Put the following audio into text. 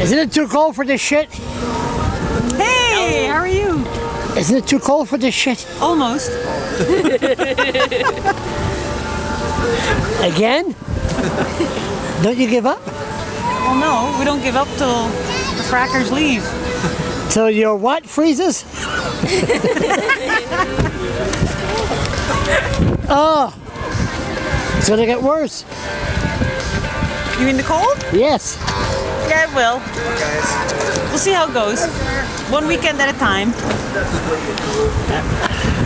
Isn't it too cold for this shit? Hey, how are you? Isn't it too cold for this shit? Almost. Again? Don't you give up? Well, no, we don't give up till the frackers leave. Till your what freezes? Oh, it's gonna get worse. You mean the cold? Yes. Yeah, it will. We'll see how it goes. One weekend at a time.